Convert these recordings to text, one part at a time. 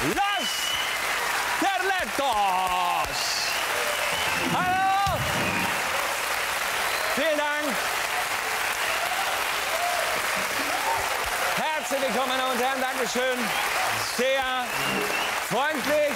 Los Terletos. Hallo. Vielen Dank. Herzlich willkommen, meine Damen und Herren. Dankeschön. Sehr freundlich.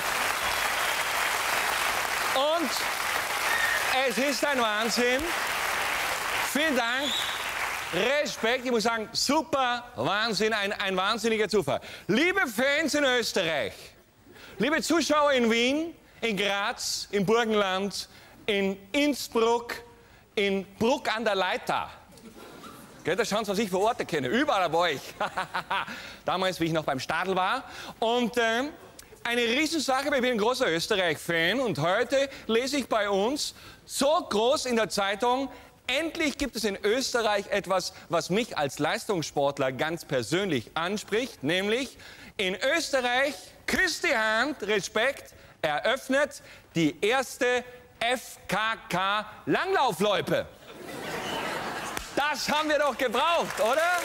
Und es ist ein Wahnsinn. Vielen Dank. Respekt, ich muss sagen, super Wahnsinn, ein wahnsinniger Zufall. Liebe Fans in Österreich, liebe Zuschauer in Wien, in Graz, im Burgenland, in Innsbruck, in Bruck an der Leitha. Da schauen Sie, was ich für Orte kenne. Überall bei euch. Damals, wie ich noch beim Stadl war. Und eine Riesensache, weil ich bin ein großer Österreich-Fan. Und heute lese ich bei uns so groß in der Zeitung: Endlich gibt es in Österreich etwas, was mich als Leistungssportler ganz persönlich anspricht. Nämlich in Österreich, küsst die Hand, Respekt, eröffnet die erste FKK-Langlaufloipe. Das haben wir doch gebraucht, oder?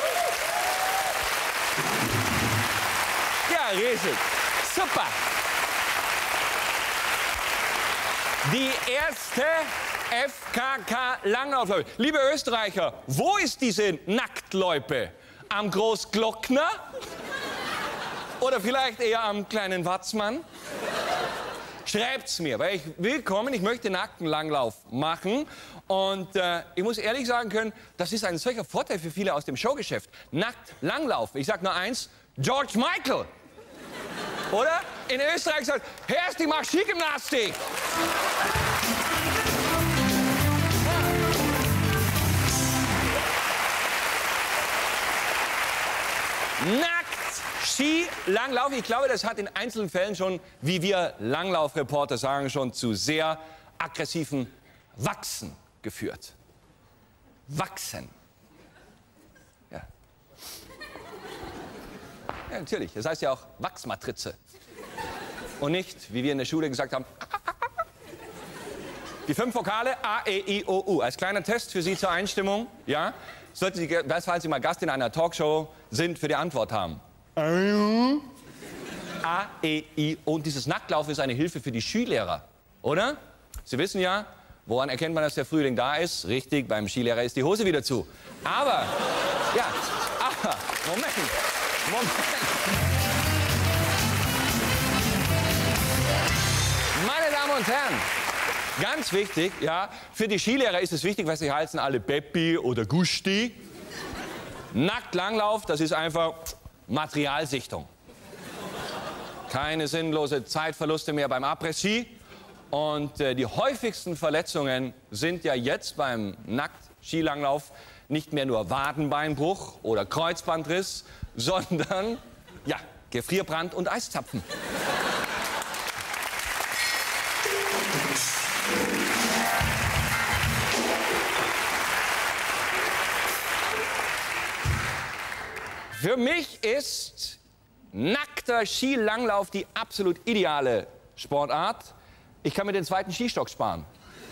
Ja, riesig. Super. Die erste FKK-Langlaufloipe. Liebe Österreicher, wo ist diese Nacktloipe? Am Großglockner? Oder vielleicht eher am kleinen Watzmann? Schreibt's mir, weil ich will kommen, ich möchte nackten Langlauf machen. Und ich muss ehrlich sagen können, das ist ein solcher Vorteil für viele aus dem Showgeschäft. Nackt Langlauf. Ich sag nur eins: George Michael. Oder? In Österreich sagt, Herrst, ich mach Skigymnastik. Nackt Ski-Langlauf. Ich glaube, das hat in einzelnen Fällen schon, wie wir Langlaufreporter sagen, schon zu sehr aggressiven Wachsen geführt. Wachsen. Ja. Ja, natürlich. Das heißt ja auch Wachsmatrize. Und nicht, wie wir in der Schule gesagt haben, die 5 Vokale A, E, I, O, U. Als kleiner Test für Sie zur Einstimmung, ja, sollten Sie, falls Sie mal Gast in einer Talkshow sind, für die Antwort haben. A, E, I, O. Und dieses Nacktlaufen ist eine Hilfe für die Skilehrer, oder? Sie wissen ja, woran erkennt man, dass der Frühling da ist? Richtig, beim Skilehrer ist die Hose wieder zu. Aber, ja, aber, Moment. Meine Damen und Herren, ganz wichtig, ja, für die Skilehrer ist es wichtig, weil sie heißen alle Beppi oder Gusti. Nackt Langlauf, das ist einfach Materialsichtung. Keine sinnlose Zeitverluste mehr beim Après-Ski. Und die häufigsten Verletzungen sind ja jetzt beim Nackt-Skilanglauf nicht mehr nur Wadenbeinbruch oder Kreuzbandriss, sondern, ja, Gefrierbrand und Eiszapfen. Für mich ist nackter Skilanglauf die absolut ideale Sportart. Ich kann mir den zweiten Skistock sparen.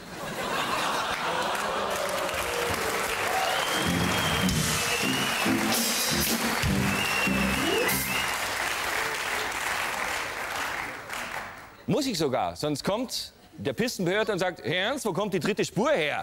Muss ich sogar, sonst kommt der Pistenbehörde und sagt, Herr Ernst, wo kommt die dritte Spur her?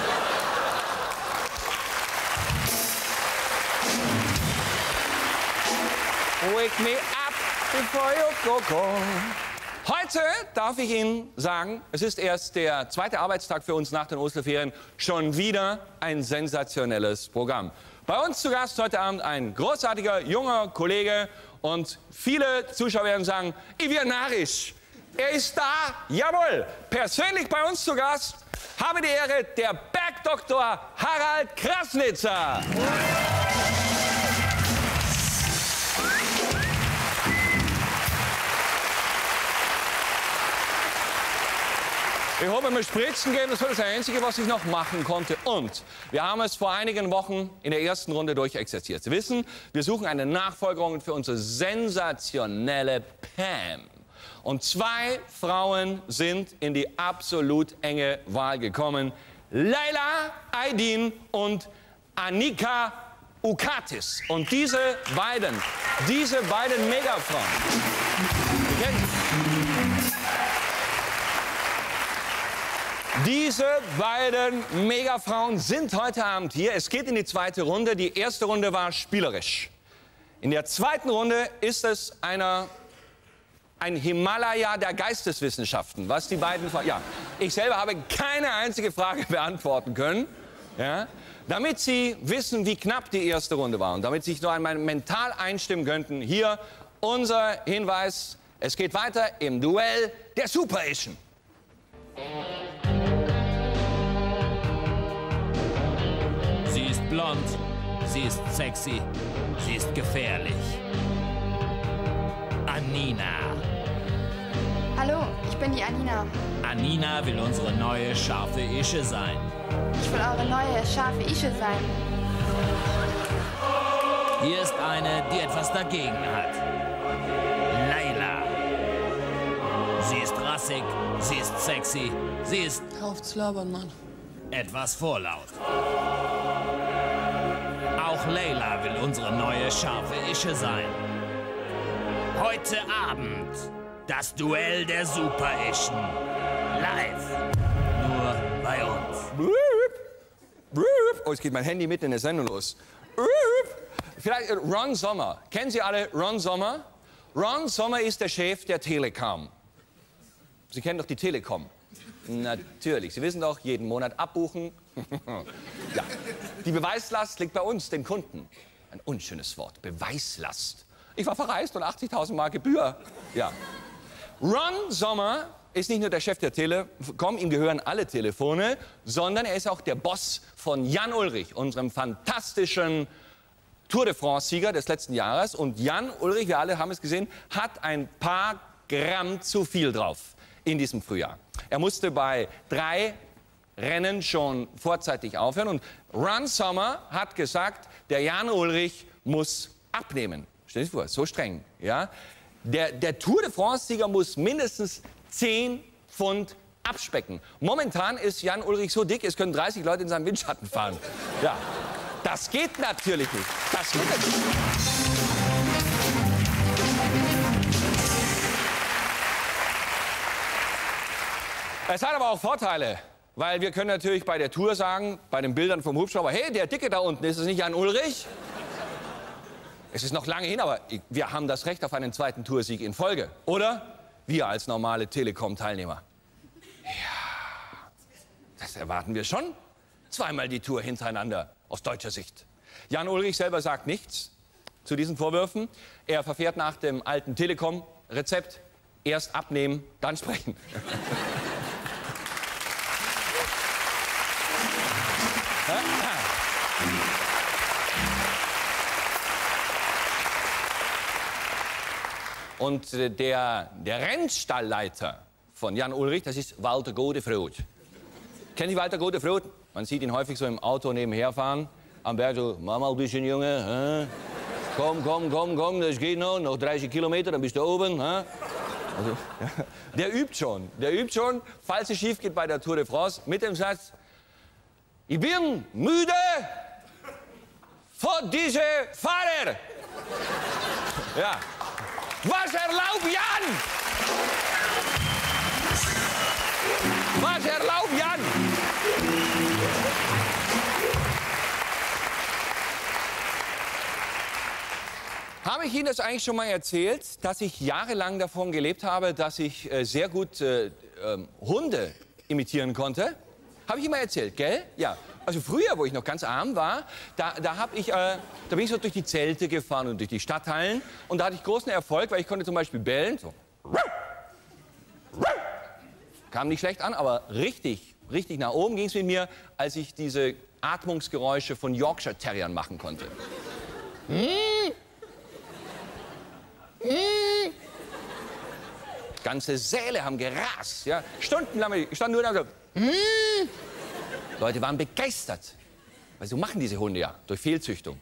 Wake me up before you go. Heute darf ich Ihnen sagen, es ist erst der zweite Arbeitstag für uns nach den Osterferien. Schon wieder ein sensationelles Programm. Bei uns zu Gast heute Abend ein großartiger, junger Kollege. Und viele Zuschauer werden sagen, ich werde narrisch. Er ist da, jawohl, persönlich bei uns zu Gast. Habe die Ehre, der Bergdoktor Harald Krasnitzer. Ich habe mir Spritzen gegeben, das war das Einzige, was ich noch machen konnte. Und wir haben es vor einigen Wochen in der ersten Runde durchexerziert. Sie wissen, wir suchen eine Nachfolgerung für unsere sensationelle Pam. Und 2 Frauen sind in die absolut enge Wahl gekommen. Leila Aydin und Annika Ukatis. Und diese beiden Megafrauen Diese beiden Megafrauen sind heute Abend hier. Es geht in die zweite Runde. Die erste Runde war spielerisch. In der zweiten Runde ist es ein Himalaya der Geisteswissenschaften, was die beiden... Ja, ich selber habe keine einzige Frage beantworten können, ja, damit Sie wissen, wie knapp die erste Runde war und damit Sie sich noch einmal mental einstimmen könnten. Hier unser Hinweis, es geht weiter im Duell der Super-Ischen. Sie ist blond, sie ist sexy, sie ist gefährlich. Anina. Hallo, ich bin die Anina. Anina will unsere neue scharfe Ische sein. Ich will eure neue scharfe Ische sein. Hier ist eine, die etwas dagegen hat. Layla. Sie ist rassig, sie ist sexy, sie ist... Hör auf zu labern, Mann. etwas vorlaut. Auch Layla will unsere neue scharfe Ische sein. Heute Abend das Duell der Super-Ischen. Live. Nur bei uns. Oh, jetzt geht mein Handy mitten in der Sendung los. Vielleicht Ron Sommer. Kennen Sie alle Ron Sommer? Ron Sommer ist der Chef der Telekom. Sie kennen doch die Telekom. Natürlich. Sie wissen doch, jeden Monat abbuchen. Ja. Die Beweislast liegt bei uns, den Kunden. Ein unschönes Wort. Beweislast. Ich war verreist und 80.000 Mark Gebühr. Ja. Ron Sommer ist nicht nur der Chef der Telekom, ihm gehören alle Telefone, sondern er ist auch der Boss von Jan Ullrich, unserem fantastischen Tour de France-Sieger des letzten Jahres. Und Jan Ullrich, wir alle haben es gesehen, hat ein paar Gramm zu viel drauf in diesem Frühjahr. Er musste bei 3 Rennen schon vorzeitig aufhören. Und Ron Sommer hat gesagt, der Jan Ullrich muss abnehmen. Stell dir vor, so streng. Ja? Der Tour de France-Sieger muss mindestens 10 Pfund abspecken. Momentan ist Jan Ullrich so dick, es können 30 Leute in seinem Windschatten fahren. Ja. Das geht natürlich nicht. Das geht nicht. Es hat aber auch Vorteile, weil wir können natürlich bei der Tour sagen, bei den Bildern vom Hubschrauber, hey, der Dicke da unten, ist es nicht Jan Ullrich? Es ist noch lange hin, aber wir haben das Recht auf einen zweiten Toursieg in Folge, oder? Wir als normale Telekom-Teilnehmer. Ja, das erwarten wir schon. Zweimal die Tour hintereinander, aus deutscher Sicht. Jan Ullrich selber sagt nichts zu diesen Vorwürfen. Er verfährt nach dem alten Telekom-Rezept, erst abnehmen, dann sprechen. Und der Rennstallleiter von Jan Ullrich, das ist Walter Godefroth. Kennen Sie Walter Godefroth? Man sieht ihn häufig so im Auto nebenher fahren. Am Berg so, mach mal ein bisschen, Junge. Komm, das geht noch 30 Kilometer, dann bist du oben. Also, ja. Der übt schon, falls es schief geht bei der Tour de France, mit dem Satz, ich bin müde von diesen Fahrer. Ja. Was erlaubt Jan? Was erlaubt Jan? Habe ich Ihnen das eigentlich schon mal erzählt, dass ich jahrelang davon gelebt habe, dass ich sehr gut Hunde imitieren konnte? Habe ich Ihnen mal erzählt, gell? Ja. Also früher, wo ich noch ganz arm war, da bin ich so durch die Zelte gefahren und durch die Stadthallen. Und da hatte ich großen Erfolg, weil ich konnte zum Beispiel bellen. So. Kam nicht schlecht an, aber richtig nach oben ging es mit mir, als ich diese Atmungsgeräusche von Yorkshire Terriern machen konnte. Ganze Säle haben gerast, ja. Stundenlang, ich stand nur da so. Leute waren begeistert. Weil so machen diese Hunde ja, durch Fehlzüchtung.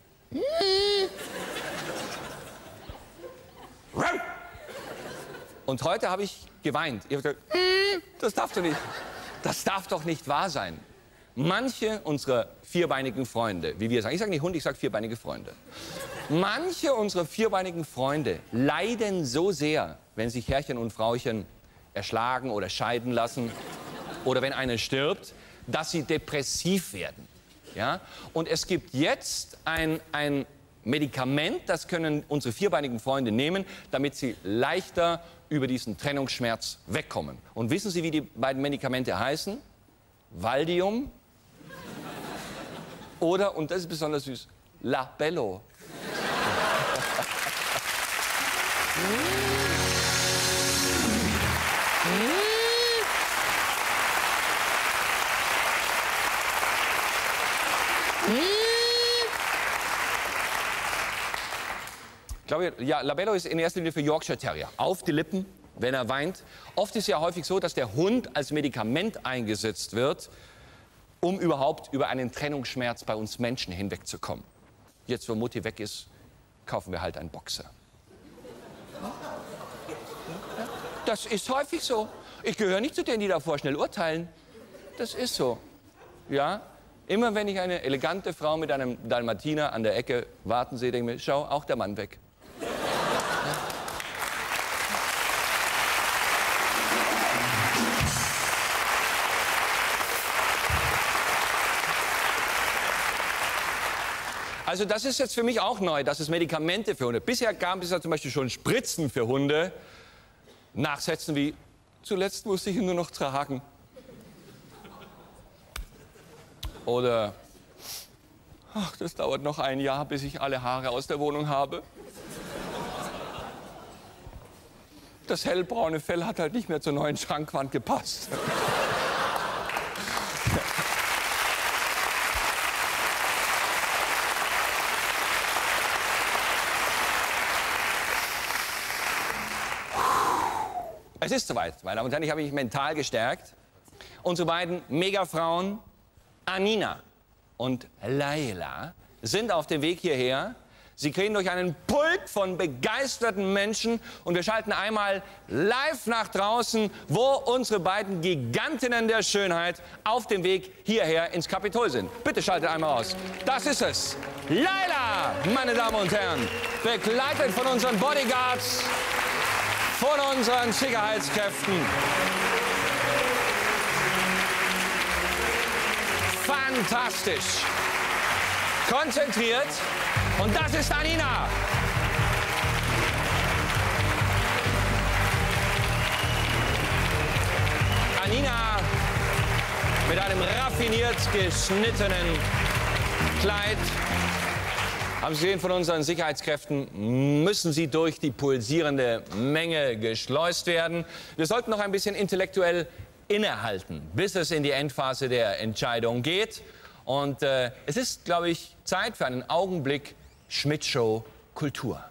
Und heute habe ich geweint. Ich habe gesagt, das darf doch nicht wahr sein. Manche unserer vierbeinigen Freunde, wie wir sagen, ich sage nicht Hund, ich sage vierbeinige Freunde. Manche unserer vierbeinigen Freunde leiden so sehr, wenn sich Herrchen und Frauchen erschlagen oder scheiden lassen oder wenn einer stirbt, dass sie depressiv werden. Ja? Und es gibt jetzt ein Medikament, das können unsere vierbeinigen Freunde nehmen, damit sie leichter über diesen Trennungsschmerz wegkommen. Und wissen Sie, wie die beiden Medikamente heißen? Valdium oder, und das ist besonders süß, Labello. Ich glaube, ja, Labello ist in erster Linie für Yorkshire Terrier. Auf die Lippen, wenn er weint. Oft ist es ja häufig so, dass der Hund als Medikament eingesetzt wird, um überhaupt über einen Trennungsschmerz bei uns Menschen hinwegzukommen. Jetzt, wo Mutti weg ist, kaufen wir halt einen Boxer. Das ist häufig so. Ich gehöre nicht zu denen, die davor schnell urteilen. Das ist so. Ja? Immer wenn ich eine elegante Frau mit einem Dalmatiner an der Ecke warten sehe, denke ich mir, schau, auch der Mann weg. Also das ist jetzt für mich auch neu, dass es Medikamente für Hunde. Bisher gab es ja zum Beispiel schon Spritzen für Hunde. Nachsätzen wie, zuletzt musste ich ihn nur noch tragen. Oder, ach, das dauert noch ein Jahr, bis ich alle Haare aus der Wohnung habe. Das hellbraune Fell hat halt nicht mehr zur neuen Schrankwand gepasst. Es ist soweit, meine Damen und Herren, ich habe mich mental gestärkt. Unsere beiden Megafrauen, Anina und Laila, sind auf dem Weg hierher. Sie kriegen durch einen Pulk von begeisterten Menschen und wir schalten einmal live nach draußen, wo unsere beiden Gigantinnen der Schönheit auf dem Weg hierher ins Kapitol sind. Bitte schaltet einmal aus. Das ist es. Laila, meine Damen und Herren, begleitet von unseren Bodyguards, von unseren Sicherheitskräften. Fantastisch. Konzentriert. Und das ist Anina. Anina mit einem raffiniert geschnittenen Kleid. Haben Sie gesehen, von unseren Sicherheitskräften müssen sie durch die pulsierende Menge geschleust werden. Wir sollten noch ein bisschen intellektuell innehalten, bis es in die Endphase der Entscheidung geht. Und es ist, glaube ich, Zeit für einen Augenblick Schmidt-Show Kultur.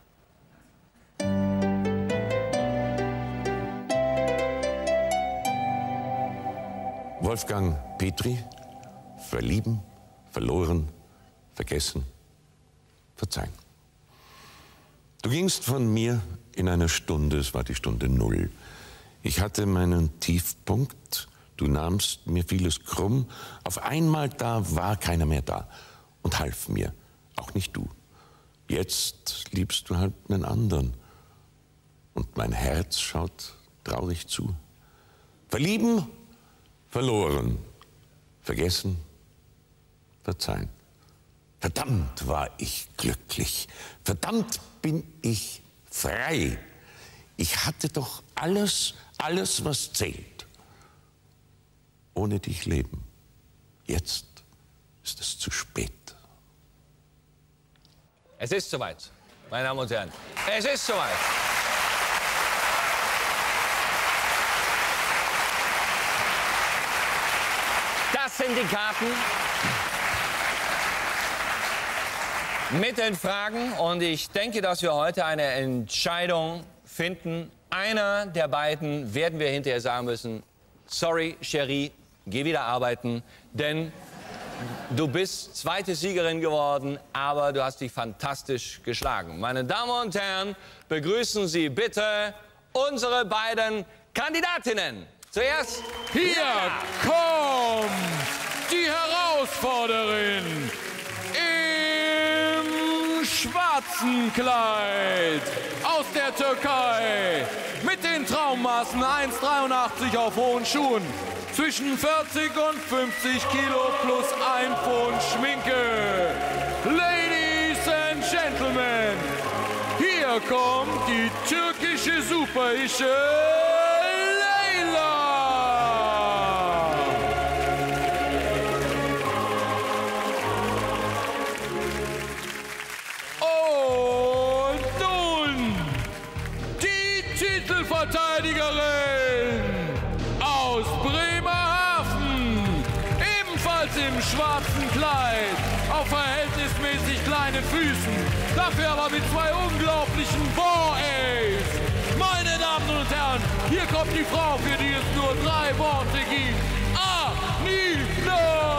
Wolfgang Petri, verlieben, verloren, vergessen, verzeihen. Du gingst von mir in einer Stunde, es war die Stunde 0. Ich hatte meinen Tiefpunkt, du nahmst mir vieles krumm. Auf einmal da war keiner mehr da und half mir, auch nicht du. Jetzt liebst du halt einen anderen und mein Herz schaut traurig zu. Verlieben, verloren, vergessen, verzeihen. Verdammt war ich glücklich, verdammt bin ich frei. Ich hatte doch alles, was zählt. Ohne dich leben. Jetzt ist es zu spät. Es ist soweit, meine Damen und Herren. Es ist soweit. Das sind die Karten mit den Fragen. Und ich denke, dass wir heute eine Entscheidung finden. Einer der beiden werden wir hinterher sagen müssen, sorry, Cherie, geh wieder arbeiten, denn du bist zweite Siegerin geworden, aber du hast dich fantastisch geschlagen. Meine Damen und Herren, begrüßen Sie bitte unsere beiden Kandidatinnen. Zuerst hier kommt die Herausforderin im schwarzen schwarzen Kleid aus der Türkei mit den Traummaßen 1,83 auf hohen Schuhen. Zwischen 40 und 50 Kilo plus ein Pfund Schminke. Ladies and Gentlemen, hier kommt die türkische Super-Ische Leyla. Und nun die Titelverteidigerin aus Bremerhaven, ebenfalls im schwarzen Kleid, auf verhältnismäßig kleinen Füßen, dafür aber mit zwei unglaublichen Boys. Meine Damen und Herren, hier kommt die Frau, für die es nur 3 Worte gibt. Anina!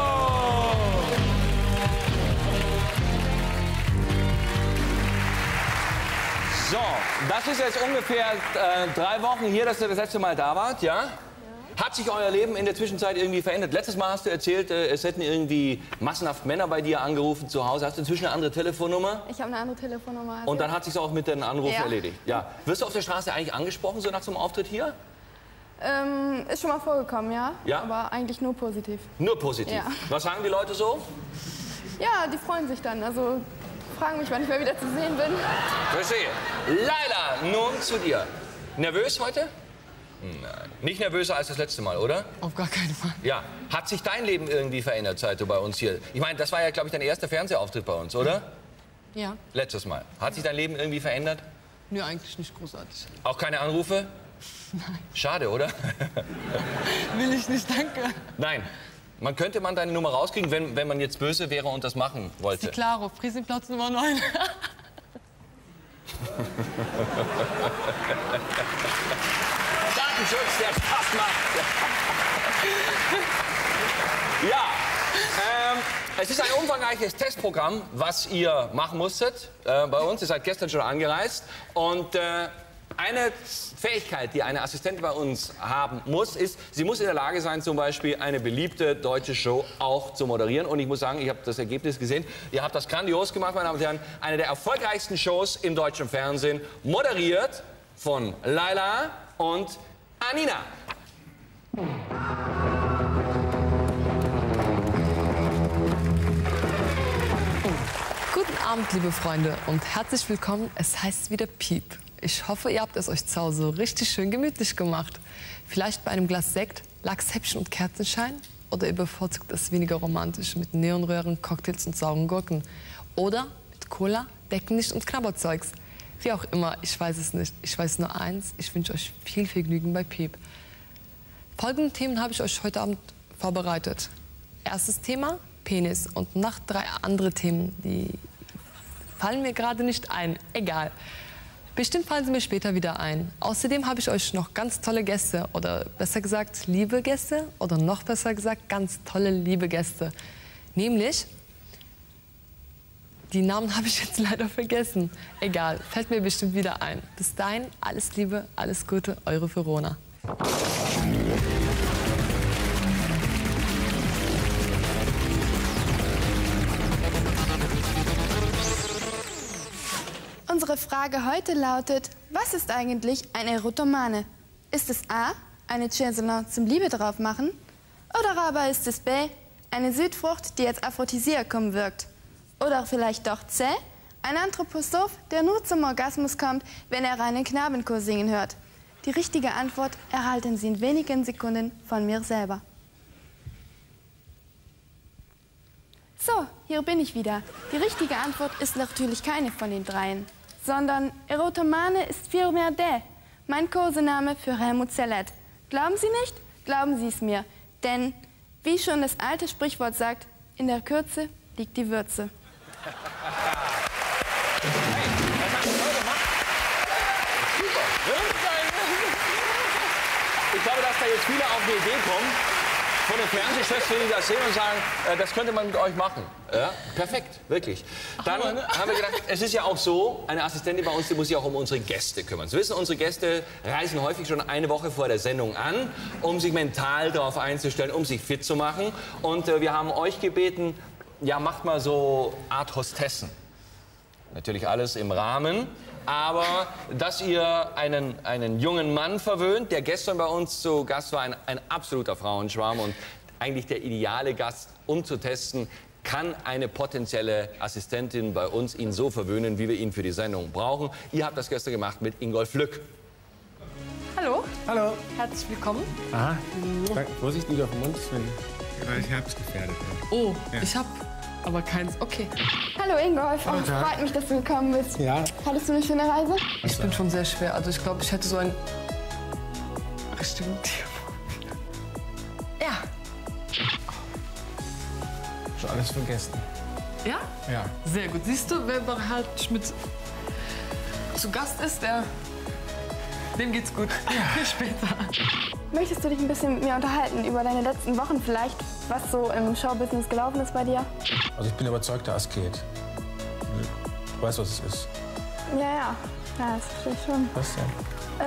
So, das ist jetzt ungefähr 3 Wochen hier, dass ihr das letzte Mal da wart, ja? Hat sich euer Leben in der Zwischenzeit irgendwie verändert? Letztes Mal hast du erzählt, es hätten irgendwie massenhaft Männer bei dir angerufen zu Hause. Hast du inzwischen eine andere Telefonnummer? Ich habe eine andere Telefonnummer. Und dann hat sich auch mit den Anrufen Ja. erledigt? Ja. Wirst du auf der Straße eigentlich angesprochen, so nach so einem Auftritt hier? Ist schon mal vorgekommen, ja? Ja? Aber eigentlich nur positiv. Nur positiv? Ja. Was sagen die Leute so? Ja, die freuen sich dann. Also fragen mich, wann ich mal wieder zu sehen bin. Verstehe. Leyla, nun zu dir. Nervös heute? Nein. Nicht nervöser als das letzte Mal, oder? Auf gar keinen Fall. Ja. Hat sich dein Leben irgendwie verändert, seit du bei uns hier... Ich meine, das war ja, glaube ich, dein erster Fernsehauftritt bei uns, oder? Ja. Letztes Mal. Hat sich dein Leben irgendwie verändert? Nö, eigentlich nicht großartig. Auch keine Anrufe? Nein. Schade, oder? Will ich nicht, danke. Nein. Könnte man deine Nummer rauskriegen, wenn man jetzt böse wäre und das machen wollte? Die Klaro, Friesenplatz Nummer 9. Datenschutz, der Spaß macht. Ja, es ist ein umfangreiches Testprogramm, was ihr machen musstet bei uns. Ihr seid gestern schon angereist. Und eine Fähigkeit, die eine Assistentin bei uns haben muss, ist, sie muss in der Lage sein, zum Beispiel eine beliebte deutsche Show auch zu moderieren. Und ich muss sagen, ich habe das Ergebnis gesehen. Ihr habt das grandios gemacht, meine Damen und Herren. Eine der erfolgreichsten Shows im deutschen Fernsehen, moderiert von Leyla und Anina. Guten Abend, liebe Freunde, und herzlich willkommen. Es heißt wieder Piep. Ich hoffe, ihr habt es euch zu Hause richtig schön gemütlich gemacht. Vielleicht bei einem Glas Sekt, Lachshäppchen und Kerzenschein? Oder ihr bevorzugt es weniger romantisch mit Neonröhren, Cocktails und sauren Gurken? Oder mit Cola, Deckenlicht und Knabberzeugs? Wie auch immer, ich weiß es nicht. Ich weiß nur eins, ich wünsche euch viel Vergnügen bei Piep. Folgende Themen habe ich euch heute Abend vorbereitet. Erstes Thema, Penis. Und noch 3 andere Themen, die fallen mir gerade nicht ein. Egal. Bestimmt fallen sie mir später wieder ein. Außerdem habe ich euch noch ganz tolle Gäste, oder besser gesagt liebe Gäste, oder noch besser gesagt ganz tolle liebe Gäste. Nämlich, die Namen habe ich jetzt leider vergessen. Egal, fällt mir bestimmt wieder ein. Bis dahin, alles Liebe, alles Gute, eure Verona. Unsere Frage heute lautet, was ist eigentlich ein Erotomane? Ist es A, eine Chaiselin zum Liebe drauf machen? Oder aber ist es B, eine Südfrucht, die als Aphrodisiakum wirkt? Oder vielleicht doch C, ein Anthroposoph, der nur zum Orgasmus kommt, wenn er einen Knabenchor singen hört? Die richtige Antwort erhalten Sie in wenigen Sekunden von mir selber. So, hier bin ich wieder. Die richtige Antwort ist natürlich keine von den 3, sondern Erotomane ist vielmehr der, mein Kosename für Helmut Zerlett. Glauben Sie nicht? Glauben Sie es mir. Denn, wie schon das alte Sprichwort sagt, in der Kürze liegt die Würze. Ich glaube, dass da jetzt viele auf die Idee kommen, von den Fernsehschwestern, die das sehen und sagen, das könnte man mit euch machen. Ja? Perfekt, wirklich. Dann haben wir gedacht, es ist ja auch so, eine Assistentin bei uns, die muss sich auch um unsere Gäste kümmern. Sie wissen, unsere Gäste reisen häufig schon eine Woche vor der Sendung an, um sich mental darauf einzustellen, um sich fit zu machen. Und wir haben euch gebeten, ja, macht mal so Art Hostessen. natürlich alles im Rahmen. Aber dass ihr einen jungen Mann verwöhnt, der gestern bei uns zu Gast war, ein absoluter Frauenschwarm und eigentlich der ideale Gast, um zu testen, kann eine potenzielle Assistentin bei uns ihn so verwöhnen, wie wir ihn für die Sendung brauchen. Ihr habt das gestern gemacht mit Ingolf Lück. Hallo. Hallo. Herzlich willkommen. Aha. Vorsicht, nicht auf den Mund, weil ich herbstgefährdet. Oh, ja. Ich hab aber keins. Okay. Hallo Ingolf, oh, freut mich, dass du gekommen bist. Ja. Hattest du eine schöne Reise? Ich bin schon sehr schwer. Also ich glaube, ich hätte so einen richtigen Tier. Ja. Schon alles vergessen. Ja? Ja. Sehr gut. Siehst du, wer halt mit zu Gast ist, dem geht's gut. Ja. Später. Möchtest du dich ein bisschen mit mir unterhalten über deine letzten Wochen vielleicht, was so im Showbusiness gelaufen ist bei dir? Also ich bin überzeugter Asket. Du weißt, was es ist. Ja, das verstehe ich schon. Was denn?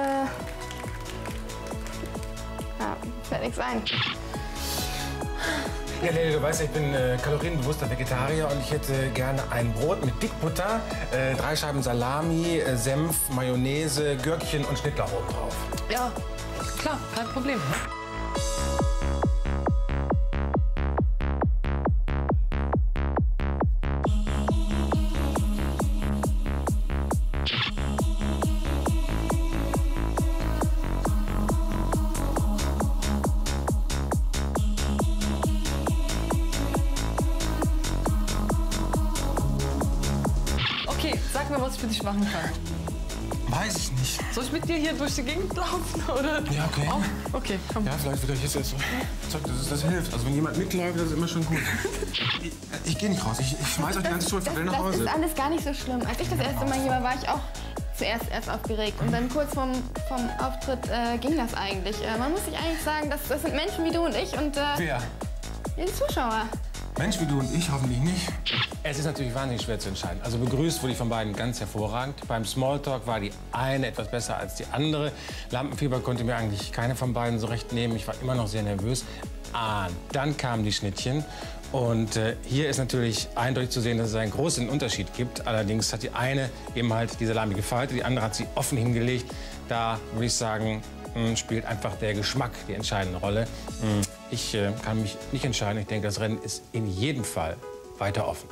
Ja, fällt nichts ein. Ja, Lele, du weißt, ich bin kalorienbewusster Vegetarier und ich hätte gerne ein Brot mit Dickbutter, 3 Scheiben Salami, Senf, Mayonnaise, Gürkchen und Schnittlauch oben drauf. Ja, klar, kein Problem. Okay, sag mir, was ich für dich machen kann. Weiß ich nicht. Soll ich mit dir hier durch die Gegend laufen, oder? Ja, okay. Oh, okay, komm. Ja, vielleicht wird euch jetzt so Zeug, das hilft. Also wenn jemand mitläuft, das ist immer schon gut. Ich gehe nicht raus. Ich schmeiß euch die ganze Schulfabrik nach Hause. Das ist alles gar nicht so schlimm. Als ich das erste Mal hier war, war ich auch zuerst erst aufgeregt. Und dann kurz vom Auftritt ging das eigentlich. Man muss sich eigentlich sagen, das sind Menschen wie du und ich und Wer? die Zuschauer. Mensch wie du und ich, hoffentlich nicht. Es ist natürlich wahnsinnig schwer zu entscheiden. Also begrüßt wurde ich von beiden ganz hervorragend. Beim Smalltalk war die eine etwas besser als die andere. Lampenfieber konnte mir eigentlich keine von beiden so recht nehmen. Ich war immer noch sehr nervös. Dann kamen die Schnittchen. Und hier ist natürlich eindeutig zu sehen, dass es einen großen Unterschied gibt. Allerdings hat die eine eben halt die Salami gefaltet, die andere hat sie offen hingelegt. Da würde ich sagen, spielt einfach der Geschmack die entscheidende Rolle. Ich kann mich nicht entscheiden. Ich denke, das Rennen ist in jedem Fall weiter offen.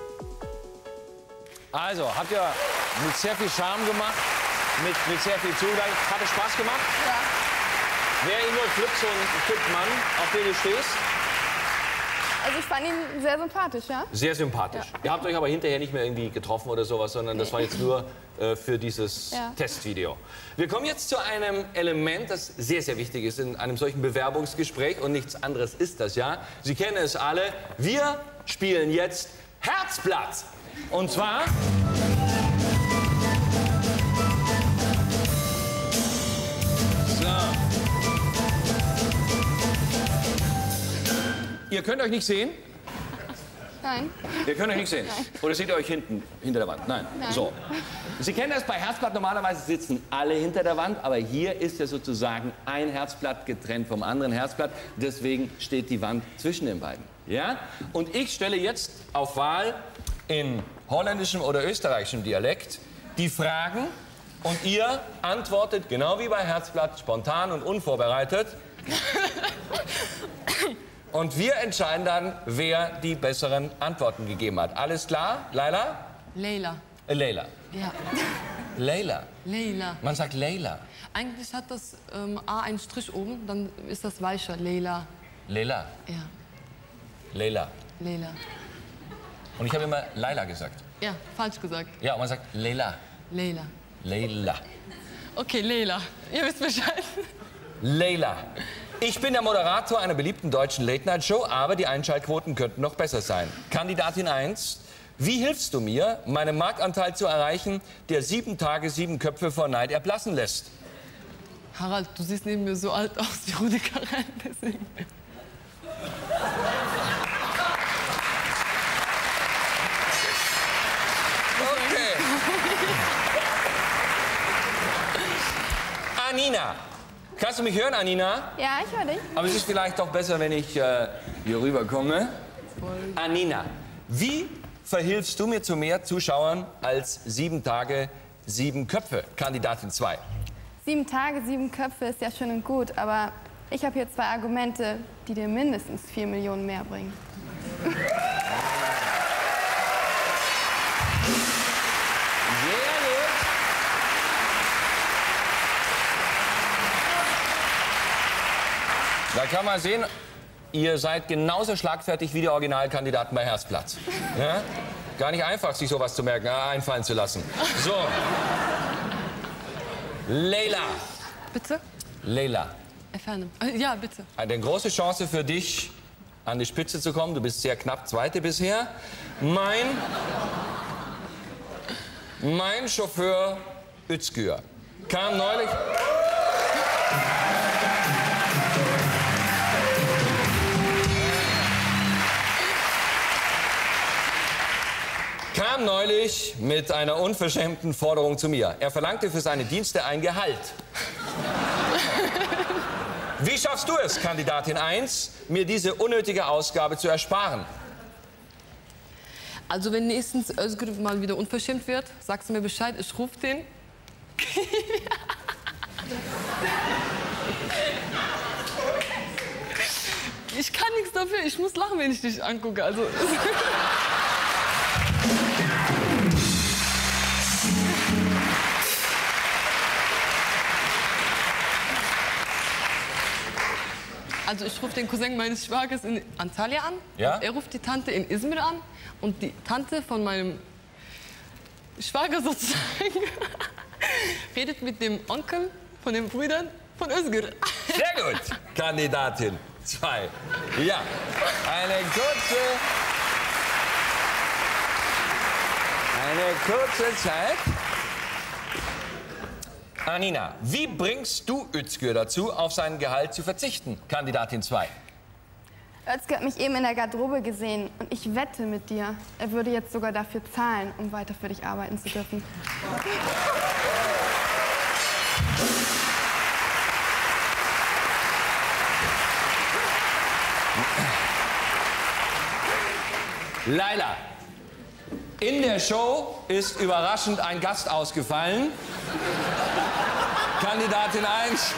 Also, habt ihr mit sehr viel Charme gemacht, mit sehr viel Zugang. Hat es Spaß gemacht? Ja. Wer Ingolf Lück so ein Typ Mann, auf den du stehst? Also ich fand ihn sehr sympathisch, ja? Sehr sympathisch. Ja. Ihr habt euch aber hinterher nicht mehr irgendwie getroffen oder sowas, sondern das war jetzt nur für dieses Testvideo. Wir kommen jetzt zu einem Element, das sehr, sehr wichtig ist in einem solchen Bewerbungsgespräch und nichts anderes ist das, ja? Sie kennen es alle. Wir spielen jetzt Herzblatt. Und zwar... So. Ihr könnt euch nicht sehen? Nein. Ihr könnt euch nicht sehen? Nein. Oder seht ihr euch hinten, hinter der Wand? Nein. Nein. So. Sie kennen das bei Herzblatt, normalerweise sitzen alle hinter der Wand, aber hier ist ja sozusagen ein Herzblatt getrennt vom anderen Herzblatt. Deswegen steht die Wand zwischen den beiden. Ja? Und ich stelle jetzt auf Wahl in holländischem oder österreichischem Dialekt die Fragen und ihr antwortet genau wie bei Herzblatt spontan und unvorbereitet. Und wir entscheiden dann, wer die besseren Antworten gegeben hat. Alles klar? Leila? Leila. Leila. Ja. Leila. Leila. Man sagt Leila. Eigentlich hat das A einen Strich oben, dann ist das weicher. Leila. Leila. Ja. Leila. Leila. Und ich habe immer Leila gesagt. Ja, falsch gesagt. Ja, und man sagt Leila. Leila. Leila. Okay, Leila. Ihr wisst Bescheid. Leila. Ich bin der Moderator einer beliebten deutschen Late-Night-Show, aber die Einschaltquoten könnten noch besser sein. Kandidatin 1. Wie hilfst du mir, meinen Marktanteil zu erreichen, der 7 Tage 7 Köpfe vor Neid erblassen lässt? Harald, du siehst neben mir so alt aus wie Rudi Carell, deswegen. Okay. Anina. Kannst du mich hören, Anina? Ja, ich höre dich. Aber es ist vielleicht doch besser, wenn ich hier rüberkomme. Anina, wie verhilfst du mir zu mehr Zuschauern als 7 Tage, 7 Köpfe, Kandidatin 2? 7 Tage, 7 Köpfe ist ja schön und gut, aber ich habe hier 2 Argumente, die dir mindestens 4 Millionen mehr bringen. Da kann man sehen, ihr seid genauso schlagfertig wie die Originalkandidaten bei Herzplatz. Ja? Gar nicht einfach, sich sowas zu merken, einfallen zu lassen. So. Leila. Bitte? Leila. Entfernen. Ja, bitte. Eine große Chance für dich, an die Spitze zu kommen. Du bist sehr knapp Zweite bisher. Mein Chauffeur Özgür kam neulich mit einer unverschämten Forderung zu mir. Er verlangte für seine Dienste ein Gehalt. Wie schaffst du es, Kandidatin 1, mir diese unnötige Ausgabe zu ersparen? Also wenn nächstens Özgür mal wieder unverschämt wird, sagst du mir Bescheid, ich rufe den. Ich kann nichts dafür, ich muss lachen, wenn ich dich angucke. Also ich rufe den Cousin meines Schwagers in Antalya an. Ja? Er ruft die Tante in Izmir an. Und die Tante von meinem Schwager sozusagen redet mit dem Onkel von den Brüdern von Özgür. Sehr gut, Kandidatin 2. Ja, eine kurze Zeit. Anina, wie bringst du Özgür dazu, auf sein Gehalt zu verzichten, Kandidatin 2? Özgür hat mich eben in der Garderobe gesehen und ich wette mit dir, er würde jetzt sogar dafür zahlen, um weiter für dich arbeiten zu dürfen. Leila, in der Show ist überraschend ein Gast ausgefallen. Kandidatin 1.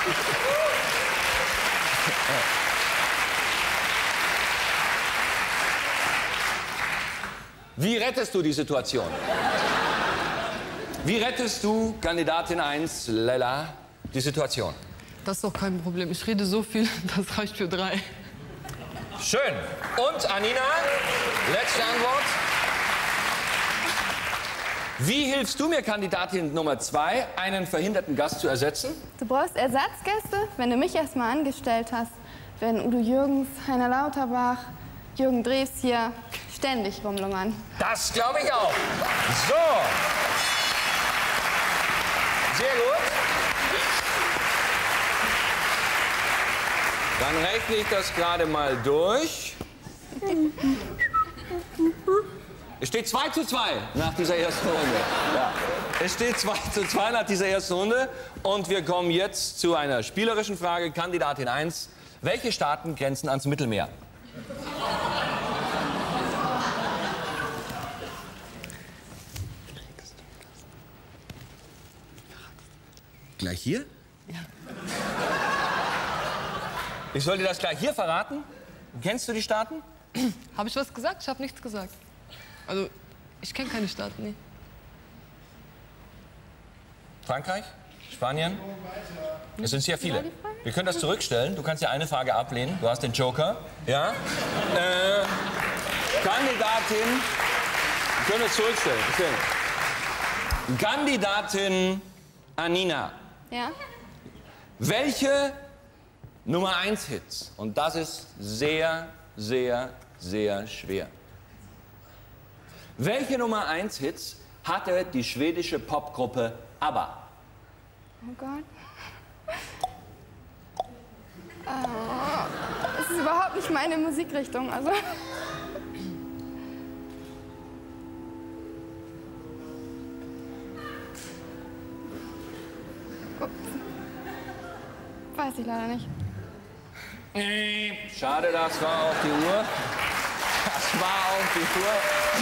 Wie rettest du die Situation? Wie rettest du, Kandidatin 1, Leila, die Situation? Das ist doch kein Problem. Ich rede so viel, das reicht für 3. Schön. Und Anina, letzte Antwort. Wie hilfst du mir, Kandidatin Nummer 2, einen verhinderten Gast zu ersetzen? Du brauchst Ersatzgäste, wenn du mich erstmal angestellt hast. Werden Udo Jürgens, Heiner Lauterbach, Jürgen Drews hier ständig rumlungern. Das glaube ich auch. So. Sehr gut. Dann rechne ich das gerade mal durch. Es steht 2:2 nach dieser ersten Runde. Ja. Es steht 2:2 nach dieser ersten Runde. Und wir kommen jetzt zu einer spielerischen Frage. Kandidatin 1. Welche Staaten grenzen ans Mittelmeer? Gleich hier? Ja. Ich soll dir das gleich hier verraten? Kennst du die Staaten? Habe ich was gesagt? Ich habe nichts gesagt. Also, ich kenne keine Staaten, nee. Frankreich? Spanien? Es sind sehr viele. Wir können das zurückstellen. Du kannst ja eine Frage ablehnen. Du hast den Joker. Ja? Kandidatin. Wir können es zurückstellen. Kandidatin Anina. Ja? Welche Nummer 1 Hits? Und das ist sehr, sehr, sehr schwer. Welche Nummer 1 Hits hatte die schwedische Popgruppe ABBA? Oh Gott. Das ist überhaupt nicht meine Musikrichtung, also. Ups. Weiß ich leider nicht. Schade, das war auf die Uhr. Das war auch die Tour.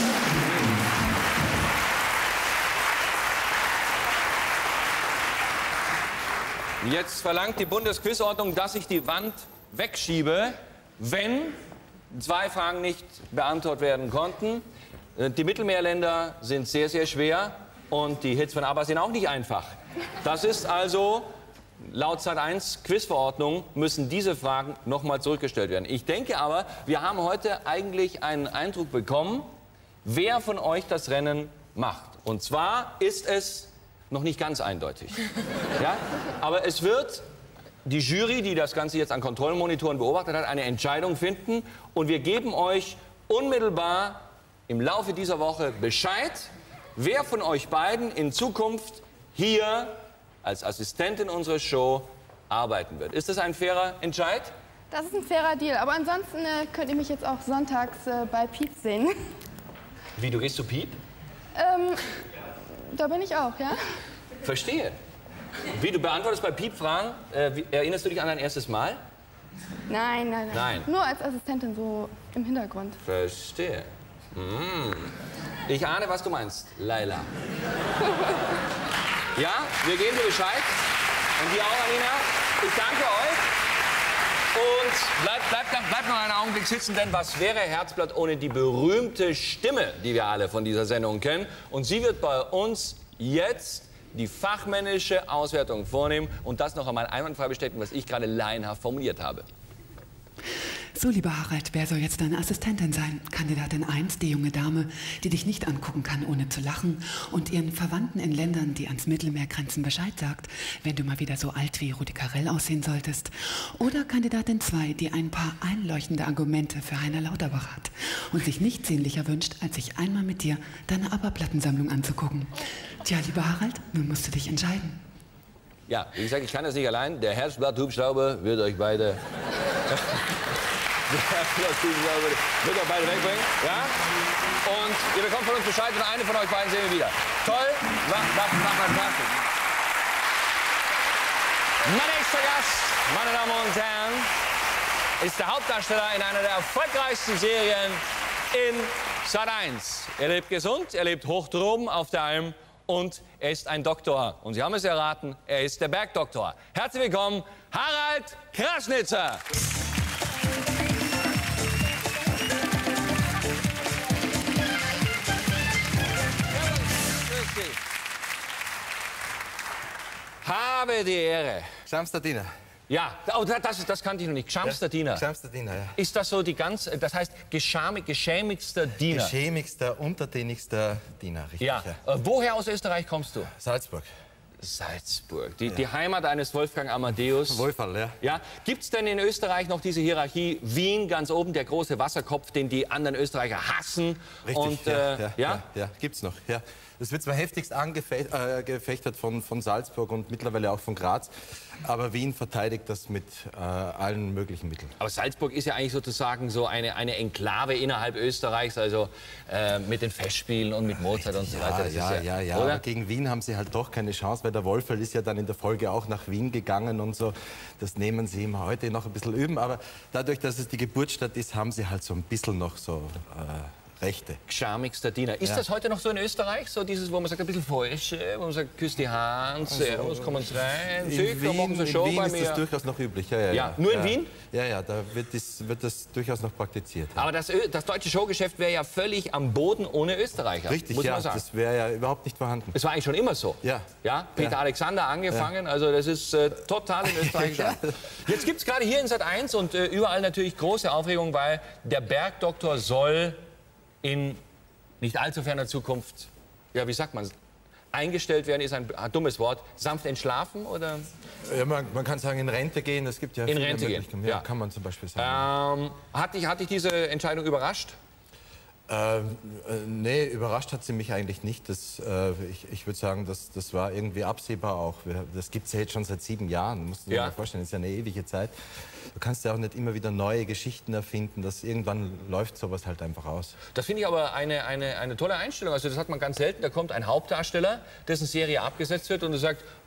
Jetzt verlangt die Bundesquizordnung, dass ich die Wand wegschiebe, wenn 2 Fragen nicht beantwortet werden konnten. Die Mittelmeerländer sind sehr, sehr schwer und die Hits von ABBA sind auch nicht einfach. Das ist also, laut Sat.1 Quizverordnung müssen diese Fragen nochmal zurückgestellt werden. Ich denke aber, wir haben heute eigentlich einen Eindruck bekommen, wer von euch das Rennen macht. Und zwar ist es noch nicht ganz eindeutig. Ja? Aber es wird die Jury, die das Ganze jetzt an Kontrollmonitoren beobachtet hat, eine Entscheidung finden. Und wir geben euch unmittelbar im Laufe dieser Woche Bescheid, wer von euch beiden in Zukunft hier als Assistentin unserer Show arbeiten wird. Ist das ein fairer Entscheid? Das ist ein fairer Deal. Aber ansonsten könnt ihr mich jetzt auch sonntags bei Piep sehen. Wie, du gehst zu Piep? Da bin ich auch, ja? Verstehe. Wie, du beantwortest bei Piep Fragen? Erinnerst du dich an dein erstes Mal? Nein. Nur als Assistentin, so im Hintergrund. Verstehe. Ich ahne, was du meinst, Laila. Ja, wir geben dir Bescheid. Und dir auch, Alina. Ich danke euch. Und bleibt noch einen Augenblick sitzen, denn was wäre Herzblatt ohne die berühmte Stimme, die wir alle von dieser Sendung kennen? Und sie wird bei uns jetzt die fachmännische Auswertung vornehmen und das noch einmal einwandfrei bestätigen, was ich gerade laienhaft formuliert habe. So, lieber Harald, wer soll jetzt deine Assistentin sein? Kandidatin 1, die junge Dame, die dich nicht angucken kann, ohne zu lachen und ihren Verwandten in Ländern, die ans Mittelmeer grenzen, Bescheid sagt, wenn du mal wieder so alt wie Rudi Carrell aussehen solltest. Oder Kandidatin 2, die ein paar einleuchtende Argumente für Heiner Lauterbach hat und sich nichts sehnlicher wünscht, als sich einmal mit dir deine ABBA-Plattensammlung anzugucken. Tja, lieber Harald, nun musst du dich entscheiden. Ja, wie gesagt, ich kann das nicht allein. Der Herzblatt-Hubschrauber wird euch beide... wird euch beide wegbringen, ja? Und ihr bekommt von uns Bescheid und eine von euch beiden sehen wir wieder. Toll, war fantastisch. Mein nächster Gast, meine Damen und Herren, ist der Hauptdarsteller in einer der erfolgreichsten Serien in Sat.1. Er lebt gesund, er lebt hoch droben auf der Alm und er ist ein Doktor. Und Sie haben es erraten, er ist der Bergdoktor. Herzlich willkommen, Harald Kraschnitzer. Habe die Ehre. Schamsterdiner. Ja, oh, das kannte ich noch nicht. Schamsterdiner. Ja, Schamsterdiner, ja. Ist das so die ganz, das heißt geschämigster Diener? Geschämigster, untertänigster Diener, richtig. Ja. Woher aus Österreich kommst du? Salzburg. Salzburg, die Heimat eines Wolfgang Amadeus. Wohlfall, ja. Ja. Gibt es denn in Österreich noch diese Hierarchie? Wien ganz oben, der große Wasserkopf, den die anderen Österreicher hassen. Richtig, und, ja, gibt's noch. Ja. Das wird zwar heftigst angefechtet von Salzburg und mittlerweile auch von Graz, aber Wien verteidigt das mit allen möglichen Mitteln. Aber Salzburg ist ja eigentlich sozusagen so eine Enklave innerhalb Österreichs, also mit den Festspielen und mit Mozart und so weiter. Ja. Aber gegen Wien haben sie halt doch keine Chance, weil der Wolferl ist ja dann in der Folge auch nach Wien gegangen und so. Das nehmen sie ihm heute noch ein bisschen üben, aber dadurch, dass es die Geburtsstadt ist, haben sie halt so ein bisschen noch so... Rechte. Geschamigster Diener. Ist das heute noch so in Österreich? So dieses, wo man sagt, ein bisschen Feucht, wo man sagt, küsst die Hand, servus, kommen Sie rein, da machen Sie Show bei mir. Ist das durchaus noch üblich. Ja. Nur in Wien? Ja, da wird das durchaus durchaus noch praktiziert. Ja. Aber das deutsche Showgeschäft wäre ja völlig am Boden ohne Österreicher. Richtig, muss man sagen. Das wäre ja überhaupt nicht vorhanden. Es war eigentlich schon immer so. Ja. Peter Alexander angefangen, also das ist total in Österreich. Jetzt gibt es gerade hier in Sat.1 und überall natürlich große Aufregung, weil der Bergdoktor soll in nicht allzu ferner Zukunft, ja, wie sagt man, eingestellt werden, ist ein dummes Wort, sanft entschlafen, oder? Ja, man kann sagen, in Rente gehen, es gibt ja in Rente gehen, ja, kann man zum Beispiel sagen. Hat dich diese Entscheidung überrascht? Nee, überrascht hat sie mich eigentlich nicht. Ich würde sagen, das war irgendwie absehbar auch. Das gibt es ja jetzt schon seit 7 Jahren, musst du dir mal vorstellen, das ist ja eine ewige Zeit. Du kannst ja auch nicht immer wieder neue Geschichten erfinden, irgendwann läuft sowas halt einfach aus. Das finde ich aber eine tolle Einstellung. Also das hat man ganz selten. Da kommt ein Hauptdarsteller, dessen Serie abgesetzt wird und er sagt,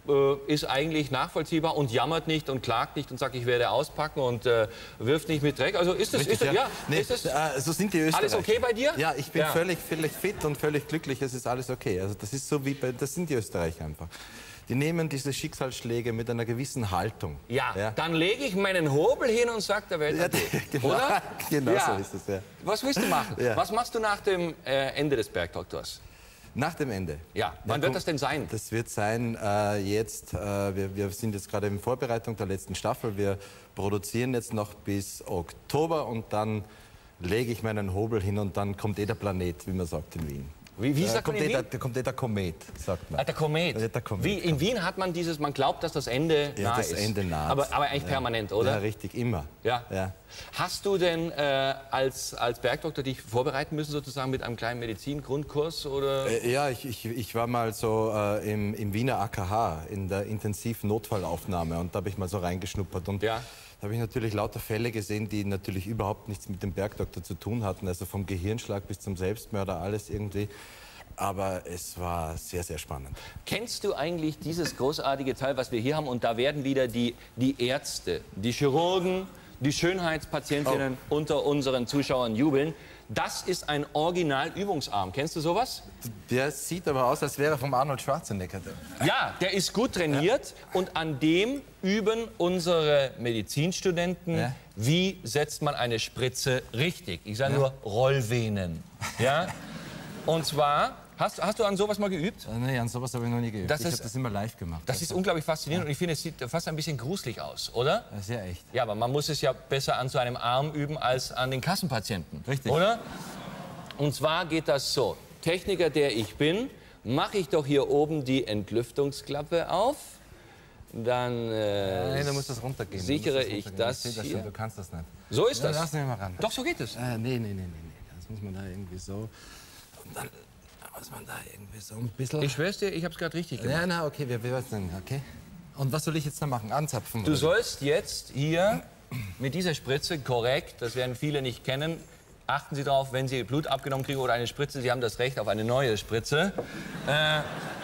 ist eigentlich nachvollziehbar und jammert nicht und klagt nicht und sagt, ich werde auspacken und wirft nicht mit Dreck. Also ist das, Richtig, ja. Nee, ist das so sind die Österreicher. alles okay bei dir? Ja, ich bin völlig fit und völlig glücklich. Es ist alles okay. Also das ist so wie das sind die Österreicher einfach. Die nehmen diese Schicksalsschläge mit einer gewissen Haltung. Ja, dann lege ich meinen Hobel hin und sage der Welt, genau, oder? Genau ja. so ist es, ja. Was willst du machen? Ja. Was machst du nach dem Ende des Bergdoktors? Nach dem Ende? Ja, wann wird das denn sein? Das wird sein jetzt, wir sind jetzt gerade in Vorbereitung der letzten Staffel. Wir produzieren jetzt noch bis Oktober und dann lege ich meinen Hobel hin und dann kommt der Planet, wie man sagt in Wien. Wie sagt man in Wien? Da kommt der Komet, sagt man. Der Komet. Der Komet. Wie, in Wien hat man dieses, man glaubt, dass das Ende nah ist. Ja, das Ende naht. Aber eigentlich permanent, oder? Ja, richtig, immer. Ja. Ja. Hast du denn als Bergdoktor dich vorbereiten müssen, sozusagen mit einem kleinen Medizin-Grundkurs? Ja, ich war mal so im Wiener AKH in der Intensivnotfallaufnahme und da habe ich mal so reingeschnuppert. Und da habe ich natürlich lauter Fälle gesehen, die natürlich überhaupt nichts mit dem Bergdoktor zu tun hatten. Also vom Gehirnschlag bis zum Selbstmörder, alles irgendwie. Aber es war sehr, sehr spannend. Kennst du eigentlich dieses großartige Teil, was wir hier haben? Und da werden wieder die Ärzte, die Chirurgen, die Schönheitspatientinnen unter unseren Zuschauern jubeln. Das ist ein Original-Übungsarm. Kennst du sowas? Der sieht aber aus, als wäre er vom Arnold Schwarzenegger. Ja, der ist gut trainiert und an dem üben unsere Medizinstudenten, wie setzt man eine Spritze richtig. Ich sage nur Rollvenen. Ja? Und zwar, hast du an sowas mal geübt? Nee, an sowas habe ich noch nie geübt. Ich habe das immer live gemacht. Das ist unglaublich faszinierend und ich finde, es sieht fast ein bisschen gruselig aus, oder? Das ist ja echt. Ja, aber man muss es ja besser an so einem Arm üben als an den Kassenpatienten. Richtig. Oder? Und zwar geht das so. Techniker, der ich bin, mache ich doch hier oben die Entlüftungsklappe auf. Dann du musst das runtergehen. sichere ich das hier. Du kannst das nicht. So ist Ja, das. lass mich mal ran. Doch, so geht es. Nee. Das muss man da irgendwie so. Und dann muss man da irgendwie so ein bisschen. Ich schwör's dir, ich hab's gerade richtig gemacht. Ja, na, okay, wir wissen, okay. Und was soll ich jetzt da machen? Anzapfen? Du sollst jetzt hier mit dieser Spritze korrekt, das werden viele nicht kennen, achten Sie darauf, wenn Sie Blut abgenommen kriegen oder eine Spritze, Sie haben das Recht auf eine neue Spritze. Da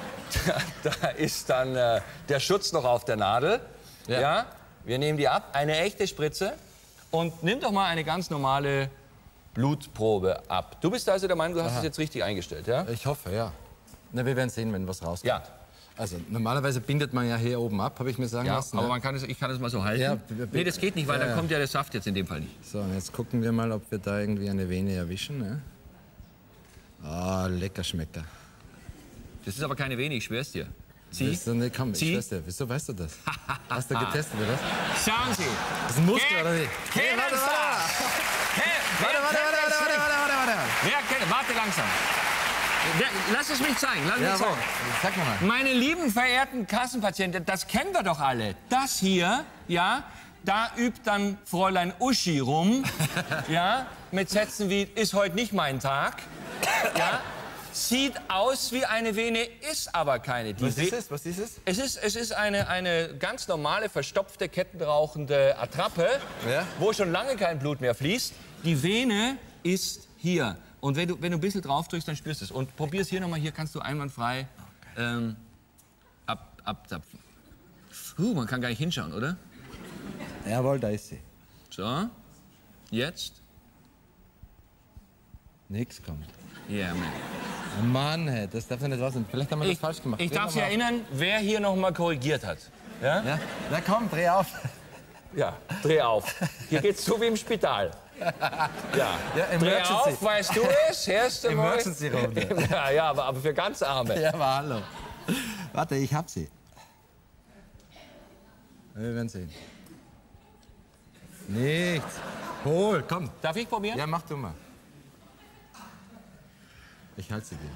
ist dann der Schutz noch auf der Nadel. Ja. Wir nehmen die ab, eine echte Spritze. Und nimm doch mal eine ganz normale Blutprobe ab. Du bist also der Meinung, du hast es jetzt richtig eingestellt, ja? Ich hoffe, ja. Na, wir werden sehen, wenn was rauskommt. Ja. Also normalerweise bindet man ja hier oben ab, habe ich mir sagen lassen. Aber man kann es, ich kann es mal so halten. Ja, nee, das geht nicht, weil dann kommt ja der Saft jetzt in dem Fall nicht. So, und jetzt gucken wir mal, ob wir da irgendwie eine Vene erwischen. Ja? Lecker Schmecker. Das ist aber keine Vene, ich schwör's dir. Zieh. Nee, komm, Zieh. ich weiß dir. Wieso weißt du das? Hast du getestet, oder? Schauen Sie. Das ist ein Muskel, oder wie? Warte langsam. Lass es mich zeigen. Sag mal. Meine lieben, verehrten Kassenpatienten, das kennen wir doch alle. Das hier, ja, da übt dann Fräulein Uschi rum, ja, mit Sätzen wie, ist heute nicht mein Tag, ja. Sieht aus wie eine Vene, ist aber keine. Was ist es? Es ist eine ganz normale, verstopfte, kettenrauchende Attrappe, wo schon lange kein Blut mehr fließt. Die Vene ist hier. Und wenn du ein bisschen drauf drückst, dann spürst du es. Und probier es hier nochmal. Hier kannst du einwandfrei abzapfen. Man kann gar nicht hinschauen, oder? Jawohl, da ist sie. So, jetzt. Nix kommt. Ja, Mann. Oh Mann, hey, das darf ja nicht wahr sein. Vielleicht haben wir das falsch gemacht. Ich darf Sie erinnern, wer hier noch mal korrigiert hat. Ja? Ja? Na komm, dreh auf. Ja, dreh auf. Hier geht's so wie im Spital. Ja, dreh auf, weißt du es? Erste Mal. Emergency-Runde. Ja, aber für ganz Arme. Ja, aber hallo. Warte, ich hab sie. Wir werden sehen. Nichts. Hol, komm. Darf ich probieren? Ja, mach du mal. Ich halte sie dir.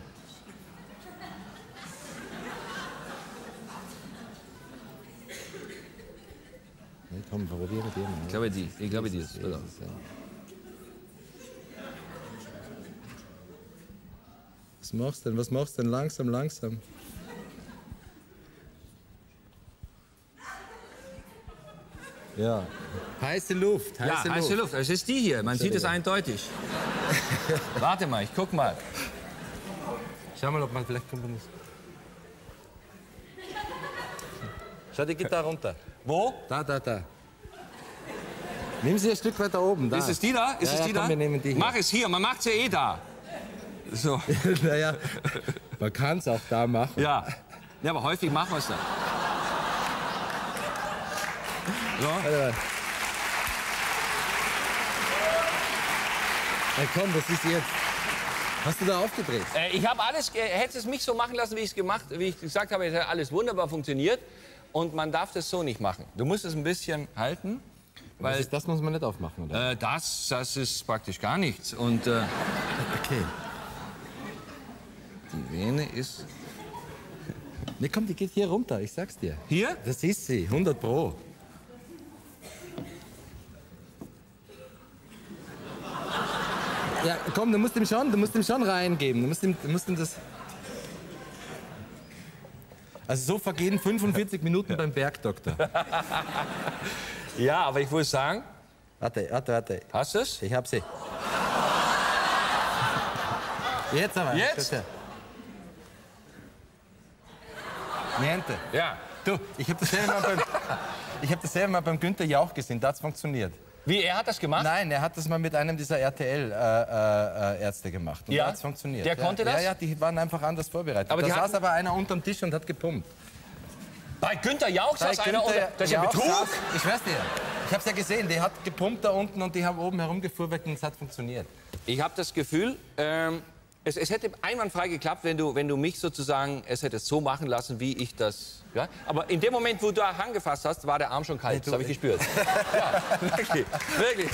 Nee, komm, probiere die mal. Ich glaube die ist. Oder? Was machst du denn? Langsam. Ja. Heiße Luft. Heiße Luft. Es ist die hier. Man sieht es eindeutig. Warte mal, ich guck mal. Schau mal, ob man vielleicht kommt. Schau, die geht da runter. Wo? Da. Nehmen Sie ein Stück weiter oben. Da. Ist es die da? Ist es die komm, da? wir nehmen die hier. Mach es hier, man macht es ja eh da. So. Naja, man kann es auch da machen. Ja. Ja, aber häufig machen wir es da. So. Warte mal. Ja, komm, was ist jetzt? Hast du da aufgedreht? Ich habe alles, hätte es mich so machen lassen, wie ich gesagt habe, hätte alles wunderbar funktioniert. Und man darf das so nicht machen. Du musst es ein bisschen halten. Weil Das muss man nicht aufmachen, oder? Das ist praktisch gar nichts. Und Okay. die Vene ist... Ne, komm, die geht hier runter, ich sag's dir. Hier? Das ist sie, 100 Pro. Ja, komm, du musst ihm schon reingeben. Du musst ihm das... Also so vergehen 45 Minuten beim Bergdoktor. Ja, aber ich muss sagen... Warte. Hast du es? Ich hab sie. Jetzt aber. Jetzt? Niente. Ja. Du, ich habe dasselbe mal beim Günther Jauch gesehen, da hat's funktioniert. Wie, er hat das gemacht? Nein, er hat das mal mit einem dieser RTL-Ärzte gemacht. Und Ja? da hat's funktioniert. Der konnte das? Ja, die waren einfach anders vorbereitet. Aber da die saß hatten- aber einer unterm Tisch und hat gepumpt. Bei Günther Jauch saß einer unter... Das ist ja Jauch Betrug! saß- Ich weiß nicht. Ich hab's ja gesehen, der hat gepumpt da unten und die haben oben herumgefuhrwerkt und es hat funktioniert. Ich habe das Gefühl, es hätte einwandfrei geklappt, wenn du mich sozusagen es hättest so machen lassen, wie ich das... Ja? Aber in dem Moment, wo du angefasst hast, war der Arm schon kalt. Das habe ich gespürt. Ja, wirklich. Wirklich.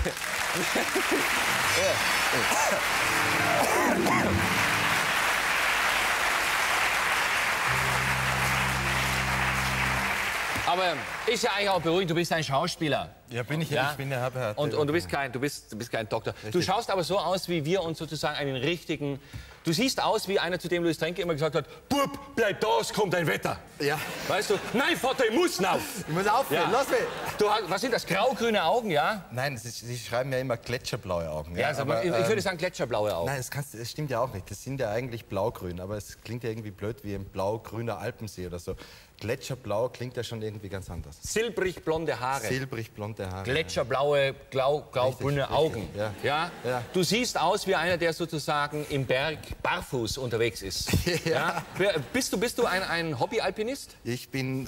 Aber ist ja eigentlich auch beruhigend, du bist ein Schauspieler. Ja, bin ich. Ja. Ich bin ja... Und du bist kein Doktor. Du schaust aber so aus, wie wir uns sozusagen einen richtigen... Du siehst aus wie einer, zu dem Luis Trenke immer gesagt hat, Bub, bleib da, es kommt ein Wetter. Ja. Weißt du? Nein, Vater, ich muss rauf. Ich muss aufhören, Ja. lass mich. Was sind das, grau-grüne Augen, ja? Nein, sie schreiben ja immer gletscherblaue Augen. Ja, aber, ich würde sagen gletscherblaue Augen. Nein, das stimmt ja auch nicht. Das sind ja eigentlich blaugrün, aber es klingt ja irgendwie blöd wie ein blau-grüner Alpensee oder so. Gletscherblau klingt ja schon irgendwie ganz anders. Silbrig blonde Haare. Silbrig blonde Haare. Blau-grüne Richtig, Augen. ja. Ja? Ja. Du siehst aus wie einer, der sozusagen im Berg barfuß unterwegs ist. Ja. Bist du ein Hobby-Alpinist? Ich bin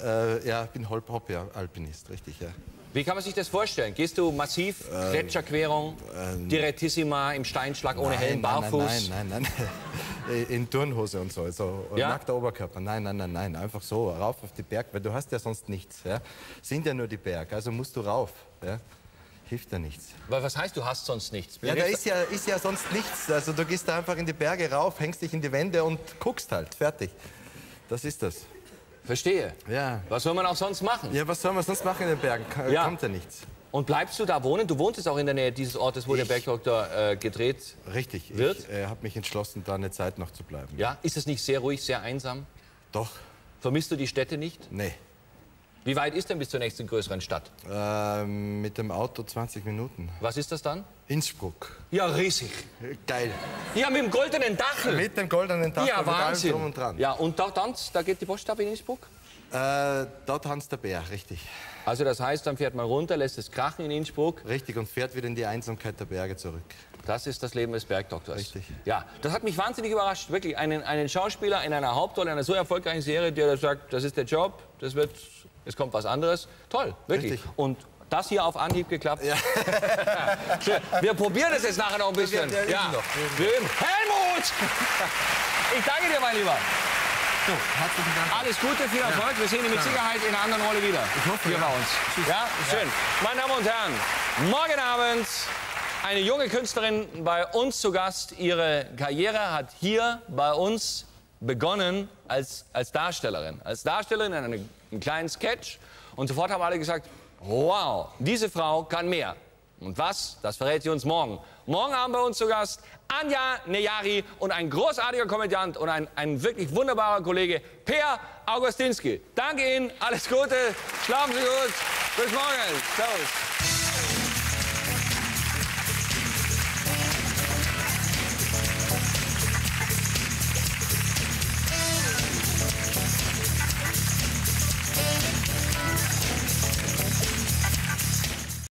Hobby-Alpinist, richtig, ja. Wie kann man sich das vorstellen? Gehst du massiv, Gletscherquerung, Direttissima im Steinschlag ohne Helm, barfuß? Nein. In Turnhose und so, Ja? nackter Oberkörper. Nein. Einfach so, rauf auf die Berg, weil du hast ja sonst nichts. Ja? Sind ja nur die Berge, also musst du rauf. Ja? Hilft ja nichts. Weil was heißt, du hast sonst nichts? Ja, da ist ja sonst nichts. Also du gehst da einfach in die Berge rauf, hängst dich in die Wände und guckst halt. Fertig. Das ist das. Verstehe. Ja. Was soll man auch sonst machen? Ja, was soll man sonst machen in den Bergen? Ja. Kommt ja nichts. Und bleibst du da wohnen? Du wohntest auch in der Nähe dieses Ortes, wo der Bergdoktor gedreht Richtig. wird? Ich habe mich entschlossen, da eine Zeit noch zu bleiben. Ja? Ist es nicht sehr ruhig, sehr einsam? Doch. Vermisst du die Städte nicht? Nee. Wie weit ist denn bis zur nächsten größeren Stadt? Mit dem Auto 20 Minuten. Was ist das dann? Innsbruck. Ja, riesig. Geil. Ja, mit dem goldenen Dachel. Mit dem goldenen Dach Ja, und mit allem Wahnsinn. drum und dran. Ja, und da geht die Post ab in Innsbruck? Da tanzt der Bär, richtig. Also das heißt, dann fährt man runter, lässt es krachen in Innsbruck. Richtig, und fährt wieder in die Einsamkeit der Berge zurück. Das ist das Leben des Bergdoktors. Richtig. Ja, das hat mich wahnsinnig überrascht. Wirklich, einen Schauspieler in einer Hauptrolle, einer so erfolgreichen Serie, der sagt, das ist der Job, es kommt was anderes. Toll, wirklich. Richtig. Und das hier auf Anhieb geklappt. Ja. Schön. Wir probieren das jetzt nachher noch ein bisschen. Wir üben noch. Wir üben. Helmut! Ich danke dir, mein Lieber. So, herzlichen Dank. Alles Gute, viel Erfolg. Wir sehen ihn mit Sicherheit in einer anderen Rolle wieder. Ich hoffe, hier ja. bei uns. Ja, schön. Meine Damen und Herren, morgen Abend eine junge Künstlerin bei uns zu Gast. Ihre Karriere hat hier bei uns begonnen als Darstellerin. Als Darstellerin in einem kleinen Sketch. Und sofort haben alle gesagt, wow, diese Frau kann mehr. Und was? Das verrät sie uns morgen. Morgen Abend bei uns zu Gast Anja Nejari und ein großartiger Komödiant und ein wirklich wunderbarer Kollege, Per Augustinski. Danke Ihnen, alles Gute, schlafen Sie gut, bis morgen. Servus.